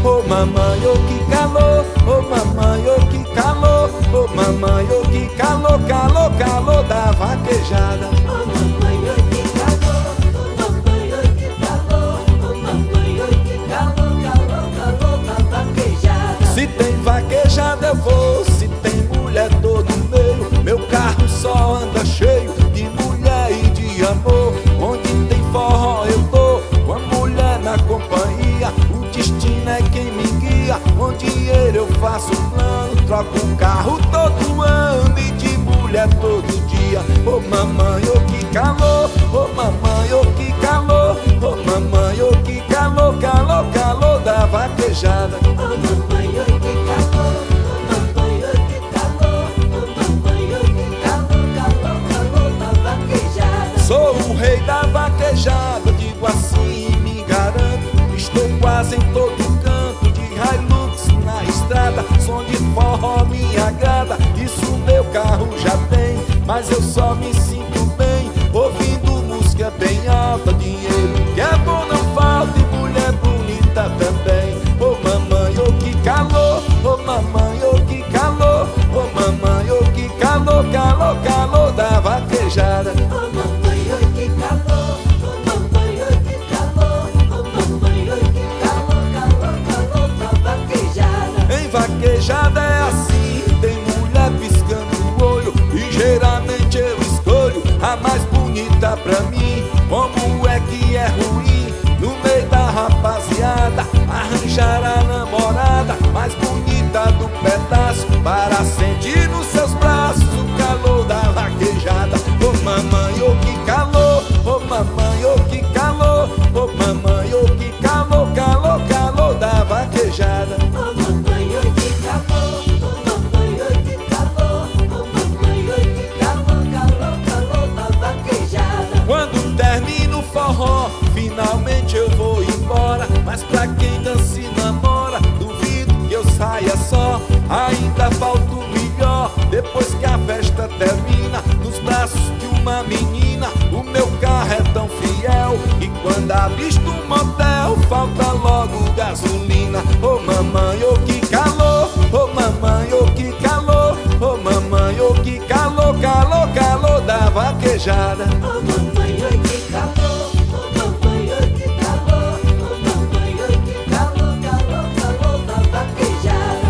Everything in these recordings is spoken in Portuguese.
Ô mamãe, oh que calor, ô mamãe, oh que calor, ô mamãe, oh que calor, calor, calor da vaquejada. Ô mamãe, oi que calor, ô mamãe, oi que calor, ô mamãe, oi que calor, calor, calor da vaquejada. Se tem vaquejada eu vou, se tem mulher todo meio, meu carro só anda cheio de mulher e de amor. Onde tem forró eu tô, com a mulher na companhia, o destino é quem me guia. Com dinheiro eu faço plano, troco um carro todo ano e de mulher todo dia. Ô mamãe, oh que calor, ô mamãe, oh que calor, ô mamãe, oh que calor, calor, calor da vaquejada. Ô mamãe, oi que calor, ô mamãe, oi que calor, ô mamãe, oi que calor, calor, calor da vaquejada. Sou o rei da vaquejada, digo assim e me garanto. Estou quase em todo canto, de Hilux na estrada. Som de forró me agrada, isso meu carro já tem. Mas eu só me sinto bem, ouvindo música bem alta. Dinheiro que é bom não falta e mulher bonita também. Ô mamãe, oh que calor, ô mamãe, oh que calor, ô mamãe, oh que calor, calor, calor da vaquejada. Ô mamãe, oi que calor, ô mamãe, oi que calor, ô mamãe, oi que calor, calor, calor da vaquejada. Em vaquejada é assim, tem mulher piscando o olho e geralmente eu escolho a mais bonita pra mim. Como é que é ruim, no meio da rapaziada, arranjar a namorada mais bonita do pedaço, para sentir nos seus braços o calor da vaquejada. Ô mamãe, oh que calor, ô mamãe, oh que calor, ô mamãe, oh que calor, calor, calor da vaquejada. Ô mamãe, oi que calor, ô mamãe, oi que calor, ô mamãe, oi que calor, calor, calor da vaquejada. Quando termina o forró, finalmente eu vou embora. Mas pra quem dança e namora, duvido que eu saia só. Ainda falta o melhor, depois que a festa termina, nos braços de uma menina. O meu carro é tão fiel que quando avisto um motel, falta logo gasolina. Ô mamãe, oh que calor, ô mamãe, oh que calor, ô mamãe, oh que calor, calor, calor da vaquejada. Ô mamãe, oi que calor, ô mamãe, oi que calor, ô mamãe, oi que calor, calor, calor da vaquejada.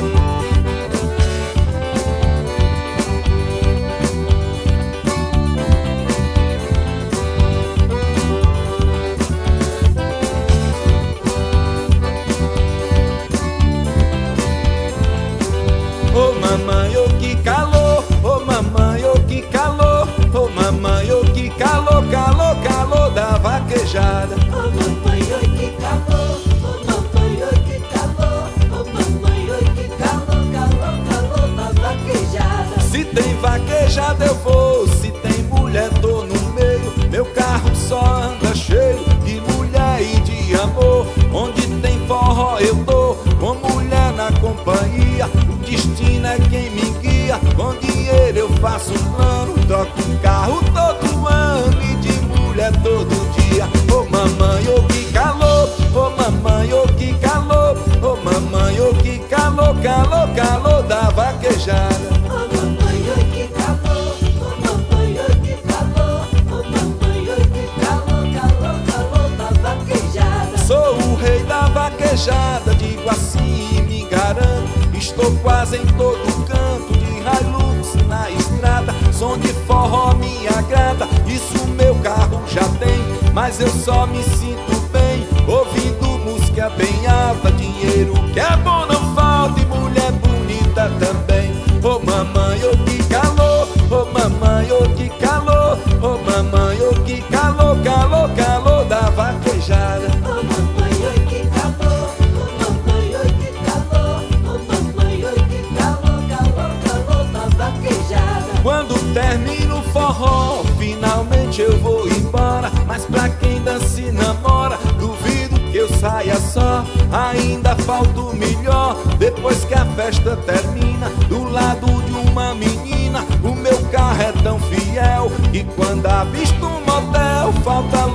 Ô mamãe, oh que calor, ô mamãe, oh que calor, ô mamãe, oh que calor, calor, calor da vaquejada. Ô mamãe, oi que calor, ô mamãe, oi que calor, ô mamãe, oi que calor, calor, calor da vaquejada. Se tem vaquejada eu vou, se tem mulher tô no meio, meu carro só anda cheio de mulher e de amor. Onde tem forró eu tô, com mulher na companhia, o destino é quem me guia. Com dinheiro eu faço um plano, troco um carro todo ano e de mulher todo dia. Ô mamãe, oh que calor, ô mamãe, oh que calor, ô mamãe, oh que calor, calor, calor da vaquejada. Ô mamãe, oi que calor, ô mamãe, oi que calor, ô mamãe, oi que calor, calor, calor da vaquejada. Sou o rei da vaquejada, digo assim e me garanto. Estou quase em todo canto, de Hilux na estrada. Som de forró me agrada, isso meu carro já tem. Mas eu só me sinto bem, ouvindo música bem alta. Dinheiro que é bom não falta e mulher bonita também. Ô mamãe, oh que calor, ô mamãe, oh que calor, ô mamãe, oh que calor, calor, calor da vaquejada. Ô mamãe, oi que calor, ô mamãe, oi que calor, ô mamãe, oi que calor, calor, calor da vaquejada. Quando termina o forró, finalmente eu vou embora. Mas pra quem dança e namora, duvido que eu saia só. Ainda falta o melhor, depois que a festa termina, do lado de uma menina. O meu carro é tão fiel que quando avisto um motel, falta